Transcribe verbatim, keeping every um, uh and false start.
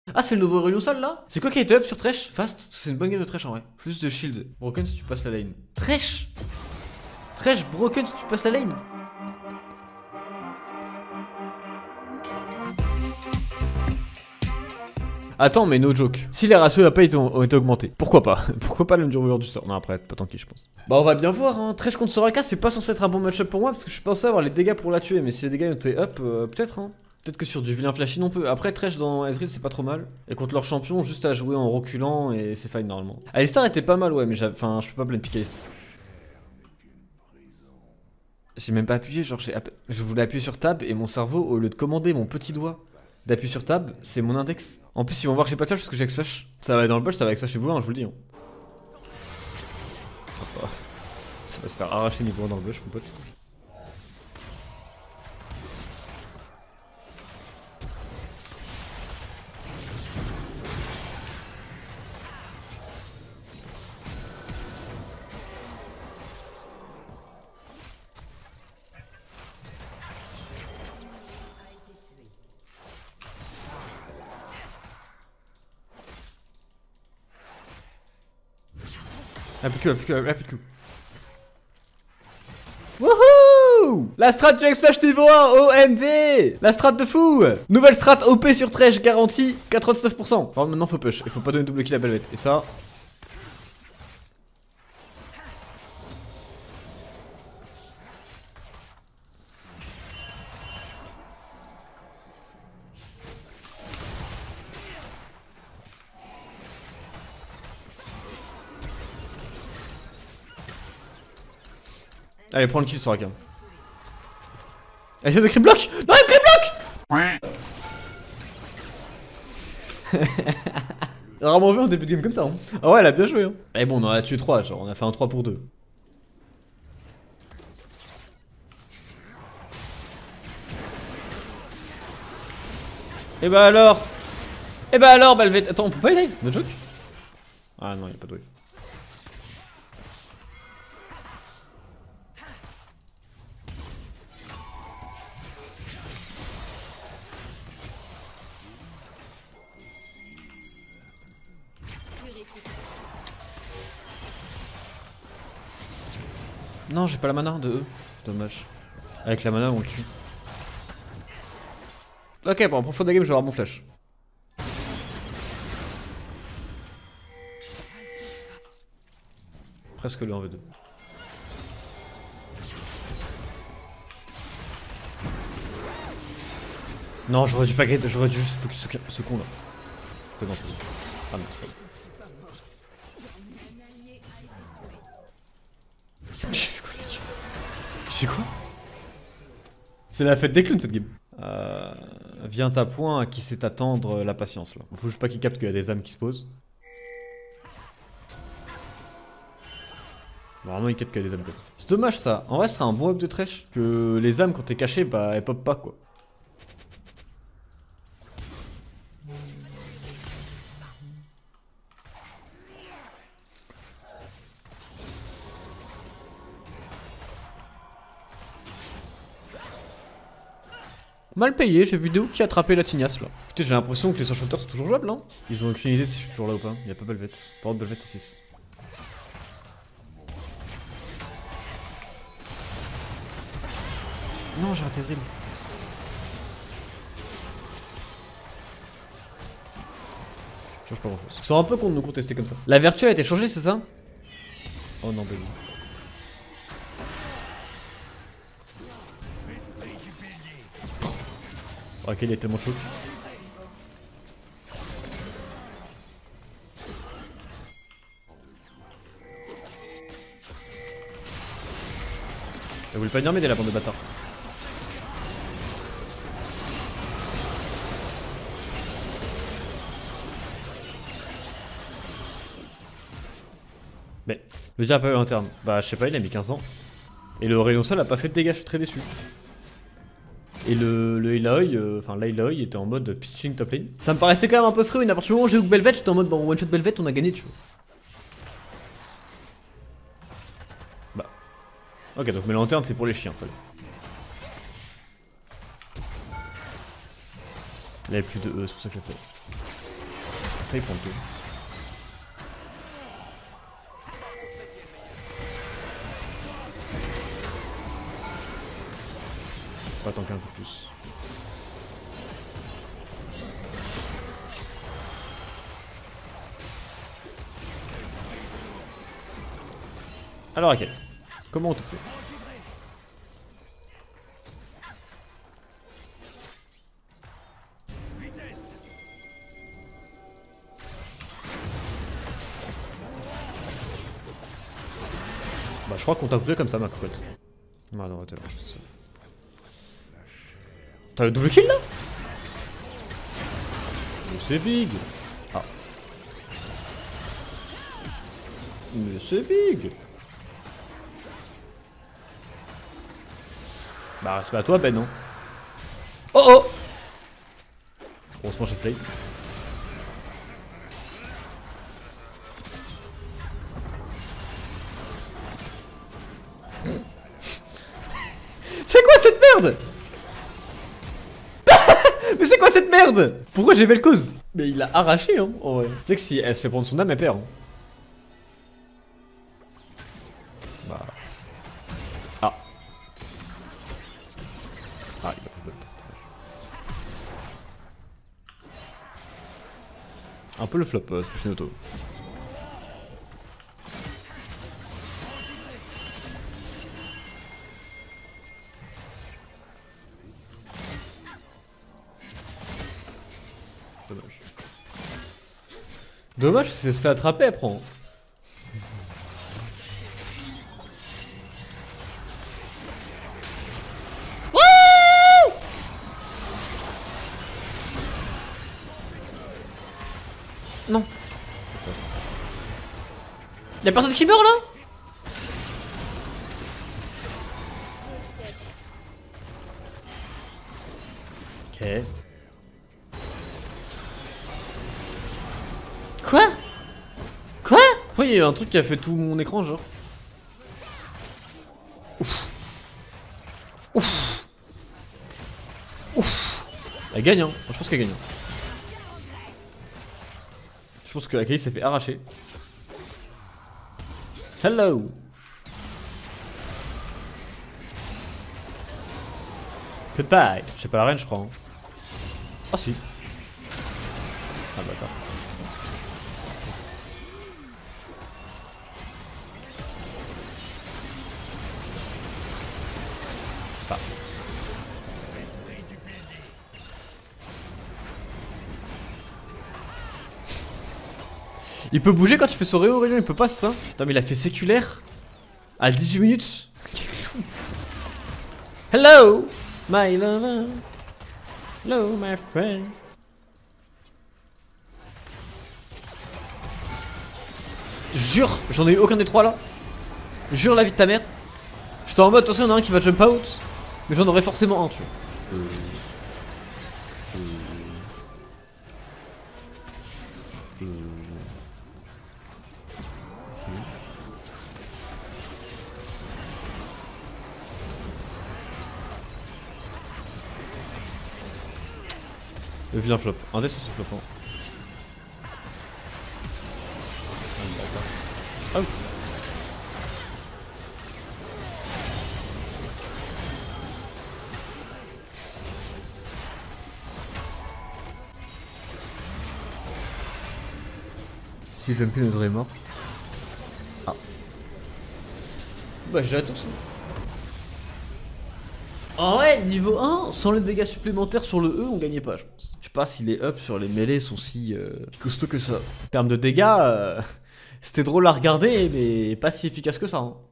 Ah, c'est le nouveau Aurélien Sol là? C'est quoi qui a été up sur Thresh? Fast? C'est une bonne game de Thresh en vrai. Plus de shield. Broken si tu passes la lane. Thresh! Thresh broken si tu passes la lane. Attends, mais no joke. Si les ratios n'a pas été, ont été augmentés, pourquoi pas? Pourquoi pas le dureur du sort? Non, après, pas tant qu'il, je pense. Bah, on va bien voir, hein. Thresh contre Soraka, c'est pas censé être un bon match-up pour moi parce que je pensais avoir les dégâts pour la tuer. Mais si les dégâts étaient up, euh, peut-être, hein. Peut-être que sur du vilain flashy, on peut. Après, Thresh dans Ezreal, c'est pas trop mal. Et contre leur champion, juste à jouer en reculant et c'est fine normalement. Alistar était pas mal, ouais, mais enfin, je peux pas plein piquer Alistar. J'ai même pas appuyé, genre, app... je voulais appuyer sur tab et mon cerveau, au lieu de commander mon petit doigt d'appuyer sur tab, c'est mon index. En plus, ils vont voir que j'ai pas de flash parce que j'ai X-Flash. Ça va être dans le bush, ça va X-Flash chez vous, hein, je vous le dis. Hein. Ça va se faire arracher niveau un dans le bush, mon pote. Applique Q, applique Q, applique Q. Wouhou! La strat du X-Flash niveau un, O M D! La strat de fou! Nouvelle strat O P sur Thresh, garantie quatre-vingt-dix-neuf pour cent. Alors maintenant faut push, il faut pas donner double kill à Belvet. Et ça... Allez, prends le kill sur Rakan. Essaye de creep block! Non, il creep block! Rarement vu en début de game comme ça. Hein. Ah ouais, elle a bien joué. Hein. Et bon, on en a tué trois, genre, on a fait un trois pour deux. Et bah alors? Et bah alors, Belvet. Attends, on peut pas y dive? No joke? Ah non, y'a pas de wave. Non, j'ai pas la mana de eux. Dommage. Avec la mana, on le tue. Ok, bon, pour fin de game, je vais avoir mon flash. Presque le un v deux. Non, j'aurais dû pas gagner, j'aurais dû juste focus ce, ce con là. C'est bon, c'est bon. Ah non, c'est pas bon. J'ai fait quoi, les gars? J'ai quoi? C'est la fête des clowns cette game. Euh, viens à point à qui sait attendre la patience là. Faut juste pas qu'il capte qu'il y a des âmes qui se posent. Vraiment il capte qu'il y a des âmes quoi. C'est dommage ça. En vrai ce serait un bon up de Thresh. Que les âmes quand t'es caché bah elles pop pas quoi. Mal payé, j'ai vu Déo qui a attrapé la tignasse là. Putain, j'ai l'impression que les enchanteurs sont toujours jouables, hein. Ils ont aucune idée si je suis toujours là ou pas. Y'a pas Belvet. Par contre, Belvet est six. Non, j'ai raté Ezreal. Je change pas grand chose. Ils sont un peu contre nous contester comme ça. La vertu a été changée, c'est ça? Oh non, baby. Ok, il est tellement chaud. Elle voulait pas venir m'aider la bande de bâtards. Mais le diable a pas eu l'interne. Bah je sais pas, il a mis quinze ans. Et le Aurélien Sol a pas fait de dégâts, je suis très déçu. Et le, le Aloy, enfin euh, l'Aloy était en mode pitching top lane. Ça me paraissait quand même un peu frais, mais à partir du moment où j'ai hook Belvet, j'étais en mode bon one shot Belvet, on a gagné tu vois. Bah. Ok donc mais la lanterne c'est pour les chiens quoi. Il y avait plus de E, c'est pour ça que je l'ai fait. failli prendre tout. On va tanker un peu plus. Alors ok, comment on te fait? Bah je crois qu'on t'a coupé comme ça ma cocotte. Ah non, attends, t'as le double kill là? Mais c'est big. Ah. Mais c'est big. Bah c'est pas à toi Ben non. Oh oh. On se mange cette play. C'est quoi cette merde? Mais c'est quoi cette merde? Pourquoi j'ai Vel'Koz? Mais il l'a arraché hein en vrai. Tu sais que si elle se fait prendre son âme elle perd hein. Bah. Ah. Ah il a fait un peu le flop euh, ce auto. Dommage. Dommage que ça se fait attraper après. Hein. Non. Y'a personne qui meurt là? Ok. Quoi? Quoi? Pourquoi il y a eu un truc qui a fait tout mon écran genre? Ouf. Ouf. Ouf. Elle gagne hein. Je pense qu'elle gagne. Je pense que Akali s'est fait arracher. Hello. Goodbye. Je sais pas la reine je crois. Hein. Ah si. Ah bâtard. Ah. Il peut bouger quand tu fais son réo, il peut pas ça. Putain mais il a fait séculaire à dix-huit minutes. Hello my lover. Hello my friend. Jure, j'en ai eu aucun des trois là. Jure la vie de ta mère. J'étais en mode attention, il y en a un qui va jump out. Mais j'en aurais forcément un, tu vois. Euh... Euh... Le vilain flop, un dé sur ce flopant. Oh. Si j'aime plus, nous aurait mort. Ah. Bah j'ai la tous. En vrai, niveau un, sans les dégâts supplémentaires sur le E, on gagnait pas, je pense. Je sais pas si les ups sur les mêlées sont si euh, costauds que ça. En termes de dégâts, euh, c'était drôle à regarder, mais pas si efficace que ça. Hein.